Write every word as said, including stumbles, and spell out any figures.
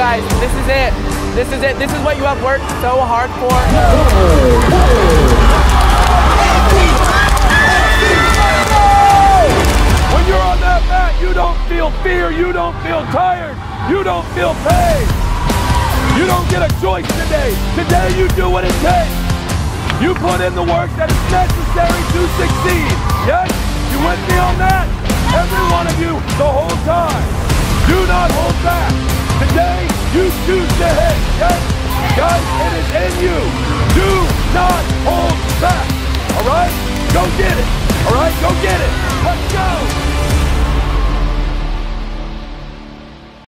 guys. This is it. This is it. This is what you have worked so hard for. When you're on that mat, you don't feel fear, you don't feel tired, you don't feel pain. You don't get a choice today. Today you do what it takes. You put in the work that is necessary to succeed. Yes? You with me on that? Every one of you, the whole time. Do not hold back. Today, you choose to hit. Yes? Guys, it is in you. Do not hold back. All right? Go get it. All right? Go get it. Let's go.